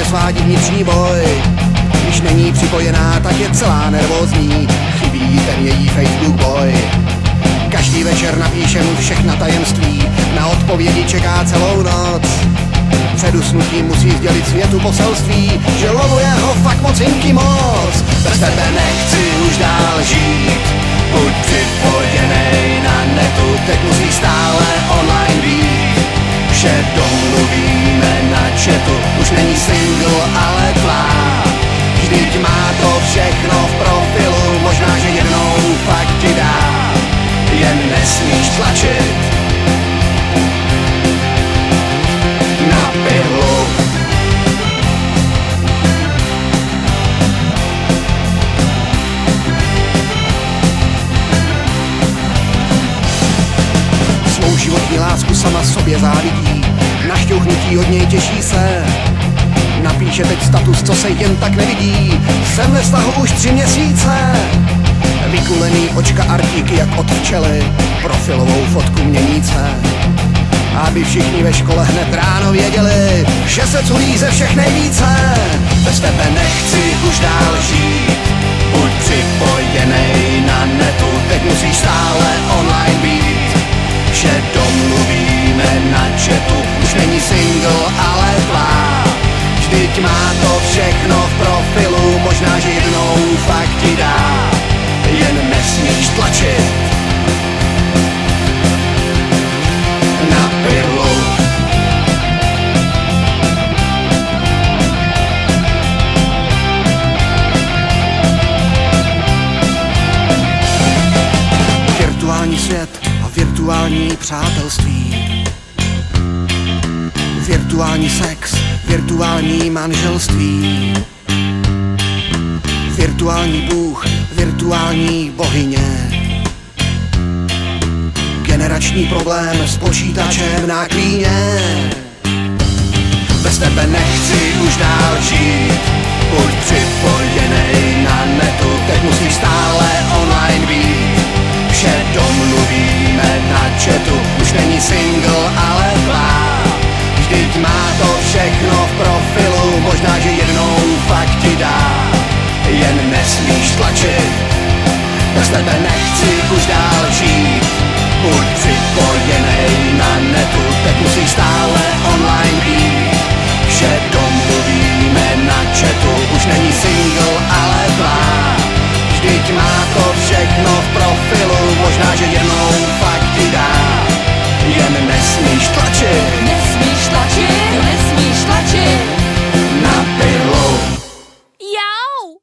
svádí vnitřní boj. Když není připojená, tak je celá nervózní, chybí ten její Facebook boj. Každý večer napíše mu všechna tajemství, na odpovědi čeká celou noc. Před usnutím musí sdělit světu poselství, že lovuje ho fakt mocinky moc. Bez tebe nechci už dál žít, buď připojenej na netu, teď musí stále online být. Vše domluvíme na chatu, už není single, ale tvá. Vždyť má to všechno v profilu, možná, že jednou fakt ti dá, jen nesmíš tlačit na pilu. Svou životní lásku sama sobě závidí, na šťouchnutí od něj těší se. Napíše teď status, co se jen tak nevidí, jsem ve vztahu už 3 měsíce. Vykulený očka artíky jak od včely, profilovou fotku měníce. Aby všichni ve škole hned ráno věděli, že se culí ze všech nejvíce. Bez tebe nechci už dál žít, buď připojenej na netu, teď musíš stále online být. Vše domluvíme na chatu, už není single, ale tvá. Vždyť má to všechno v profilu, možná, že jednou fakt ti dá, jen nesmíš tlačit na pilu. Virtuální svět a virtuální přátelství, virtuální sex, virtuální manželství, virtuální bůh, virtuální bohyně, generační problém s počítačem na klíně. Bez tebe nechci už dál žít, buď připojenej na netu, teď musíš stále online být. Vše domluvíme na chatu, už není single, ale tvá. Vždyť má to všechno v profilu, možná, že jednou fakt ti dá, jen nesmíš tlačit. Bez tebe nechci už dál žít, buď připojenej na netu, teď musíš stále online být. Vše domluvíme na chatu, už není single, ale tvá. Vždyť má to všechno v profilu, možná, že jednou fakt ti dá, jen nesmíš tlačit. Nesmíš tlačit, nesmíš tlačit na pilu. Jau!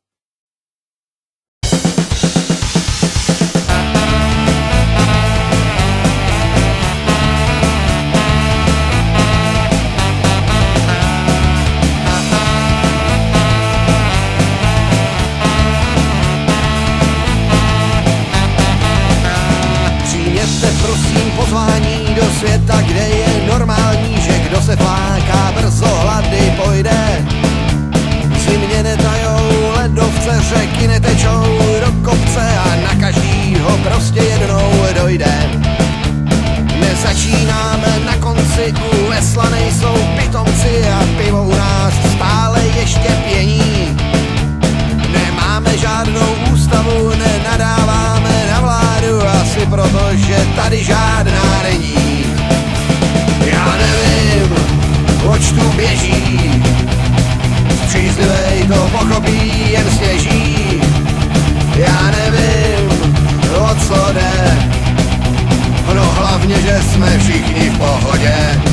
Přijměte prosím pozvání do světa, kde je normální, že kdo se fláká, brzo hlady pojde. Zimě netajou, ledovce, řeky netečou do kopce a na každýho prostě jednou dojde. Nezačínáme na konci, u vesla nejsou pitomci a pivo u nás stále ještě pění. Nemáme žádnou ústavu, nenadáváme na vládu, asi proto, že tady žádná není. Já nevím, oč tu běží, střízlivej to pochopí, jen sněží. Já nevím, o co jde, no hlavně, že jsme všichni v pohodě.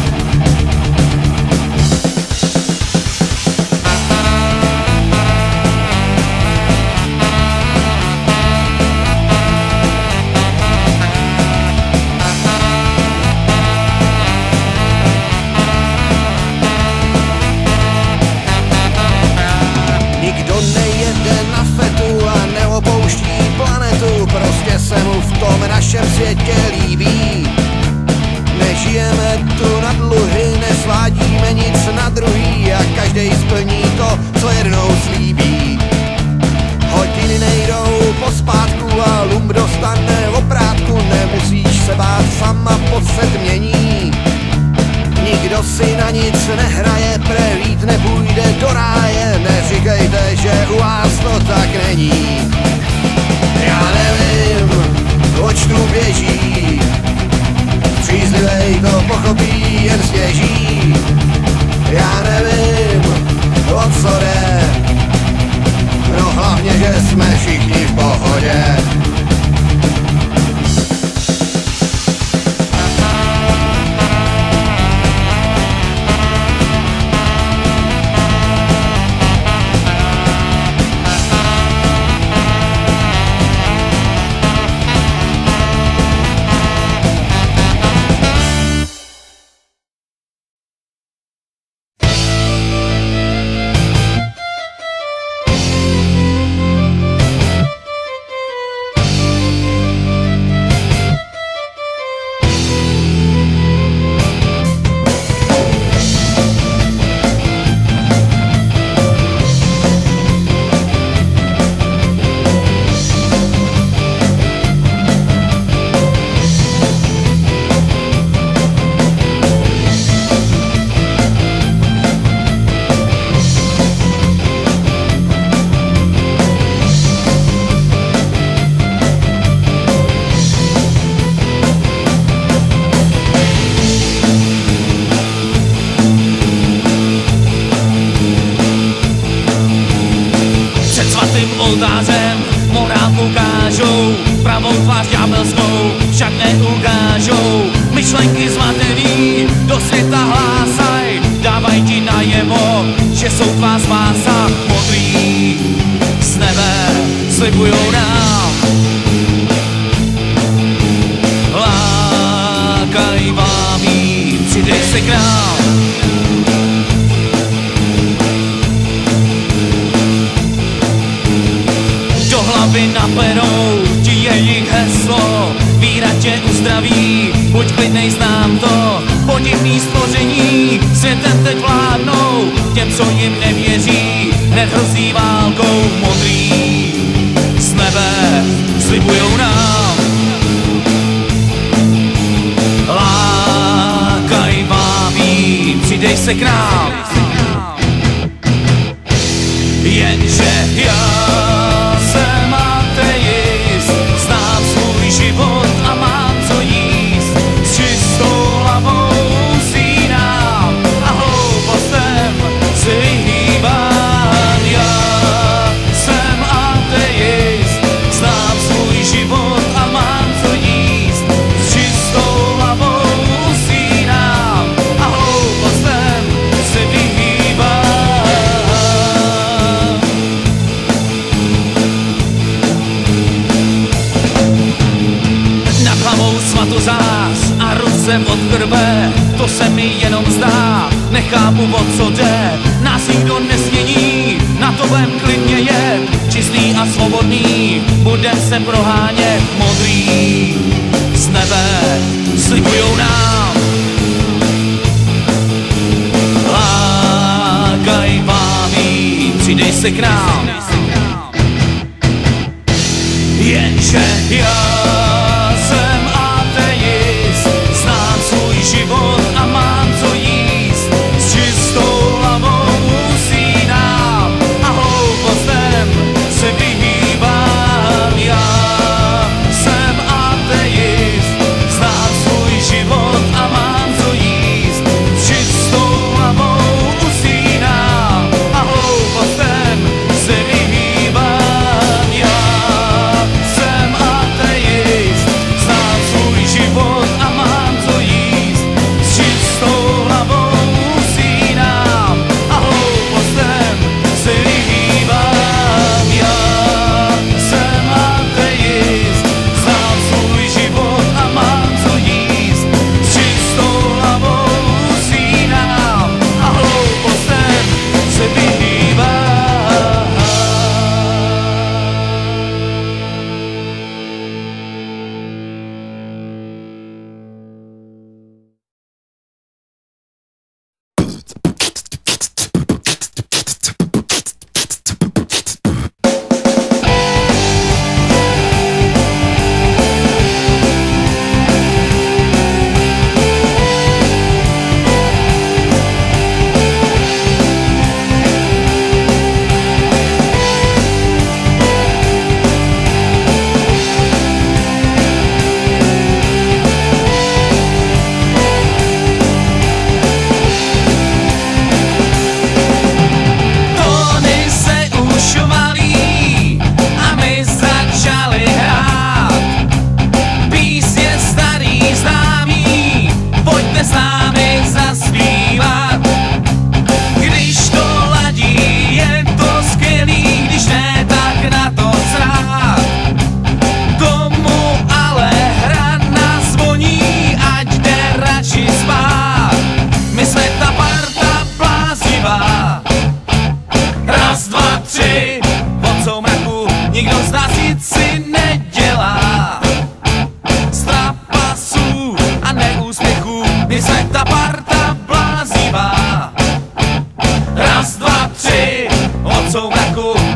Nikdo nejede na fetu a neopouští planetu, prostě se mu v tom našem světě líbí. Nežijeme tu na dluhy, nesvádíme nic na druhý a každej splní to, co jednou slíbí. Hodiny nejdou pospátku a lump dostane oprátku, nemusíš se bát, sama pocit mění. Nikdo si na nic nehraje, prevít nebůj jde do ráje, neříkejte, že u vás to tak není. Já nevím, oč tu běží, střízlivej to pochopí jen sněží. Já nevím, o co jde, no hlavně, že jsme všichni v pohodě. Oltářem morám ukážou, pravou tvář ďábelskou však neukážou. Myšlenky zmatený do světa hlásaj, dávaj ti najevo, že jsou tvá spása. Modrý z nebe slibujou nám, lákaj vám jí, přidej se k nám. Hlavy naperou ti jejich heslo, víra tě uzdraví, buď klidnej, znám to. Podivný stvoření světem teď vládnou, těm, co jim nevěří, hned hrozí válkou. Modrý z nebe slibujou nám, lákaj vám jí, přidej se k nám. Jenže já jsem ateist, znám svůj život a mám co jíst. S čistou hlavou usínám a hloupostem se vyhýbám. Já jsem ateist, znám svůj život a mám co jíst. S čistou hlavou usínám a hloupostem se vyhýbám. Svatozář a rusem od krve, to se mi jenom zdá, nechápu, o co jde. Nás nikdo nesmění, na to vem klidně jet, čistý a svobodný, budem se prohánět. Modrý z nebe slibujou nám, lákaj vám jí, přidej se k nám. Jenže já jsem ateist, znám svůj život a mám co jíst. S čistou hlavou usínám a hloupostem se vyhýbám. Já jsem ateist, znám svůj život a mám co jíst. S čistou hlavou usínám a hloupostem se vyhýbám. Já jsem ateist.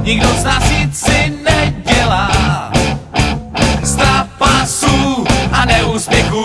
nikdo z nás nic si nedělá. Z trapasu a neúspěchů.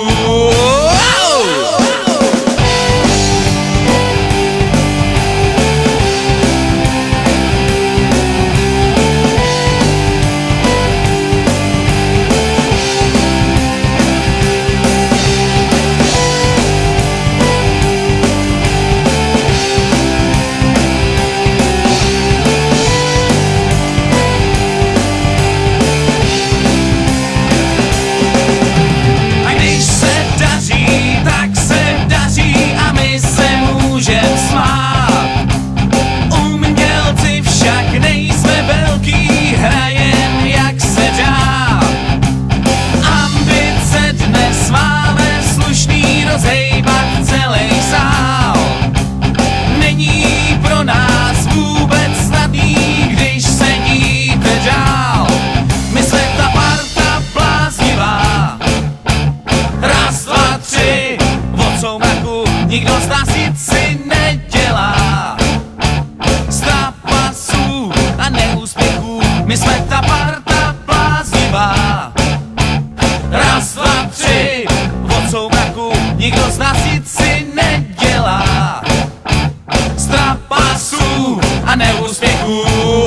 Nikdo z nás nic si nedělá. Z trapasu a neúspěchů my jsme ta parta bláznivá. Raz, dva, tři, od soumraku nikdo z nás nic si nedělá. Z trapasu a neúspěchů.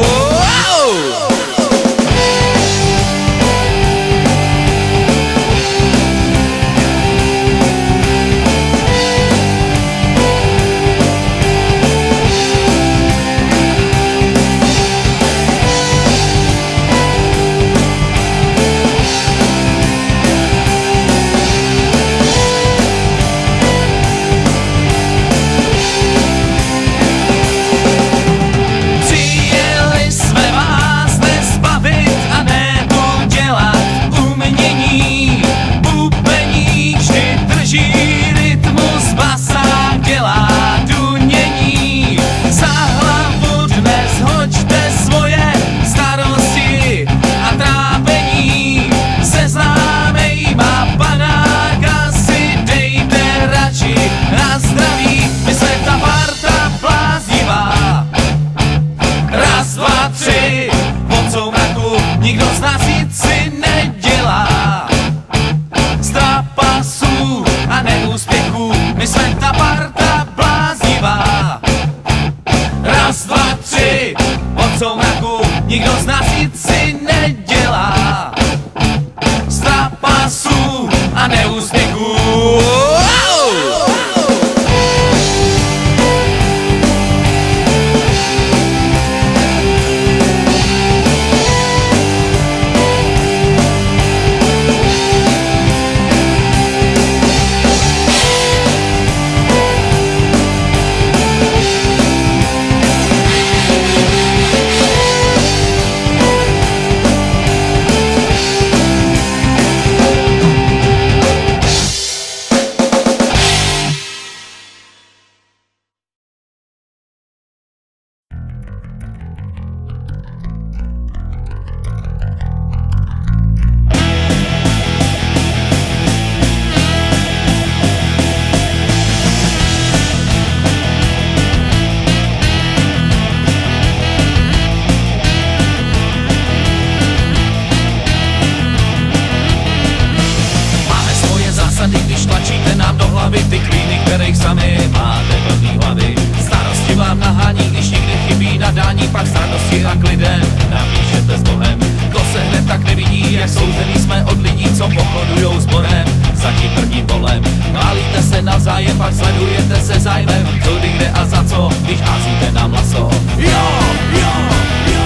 Nikdo z nás nic si nedělá. Z trapasu a neúspěchů my jsme ta parta bláznivá. Raz, dva, tři, od soumraku nikdo z nás nic si nedělá. Z trapasu a neúspěchů. Když tlačíte nám do hlavy ty klíny, kterých sami máte plný hlavy. Starosti vám nahání, když někde chybí nadání, pak s radostí a klidem napíšete s Bohem. To se hned tak nevidí, jak souzený jsme od lidí, co pochodujou sborem za tím prvním volem. Chválíte se navzájem, pak sledujete se zájmem, kdy kde a za co, když házíte nám laso. Jo, jo, jo.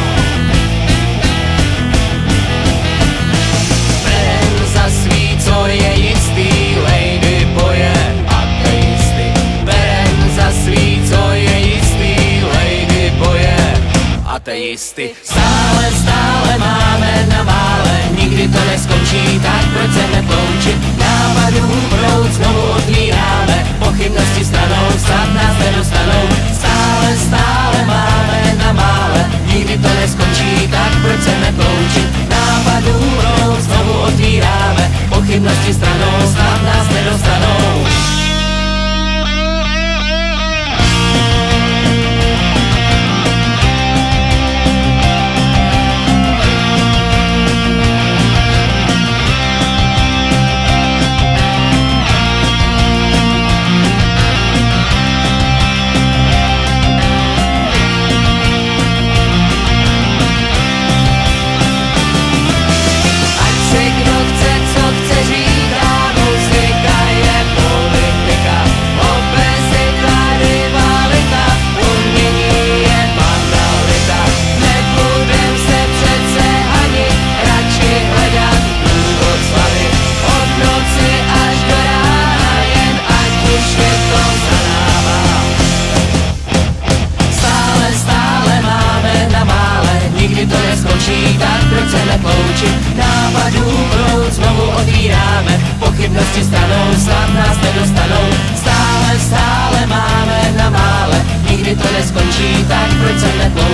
Ven za svý, co je jistý, lady boje ateisty. Berem za svý, co je jistý, lady boje ateisty. Stále, stále máme na mále, nikdy to neskončí, tak proč se neploučit? Nápadů proud znovu otvíráme, pochybnosti stranou, snad nás nedostanou. Stále, stále máme na mále, nikdy to neskončí, tak proč se neploučit? Nápadů proud znovu otvíráme, pochybnosti stranou, snad nás nedostanou. netloučit. Nápadů proud znovu otvíráme, pochybnosti stranou, snad nás nedostanou. Stále máme na mále, nikdy to neskončí, tak proč se netloučit?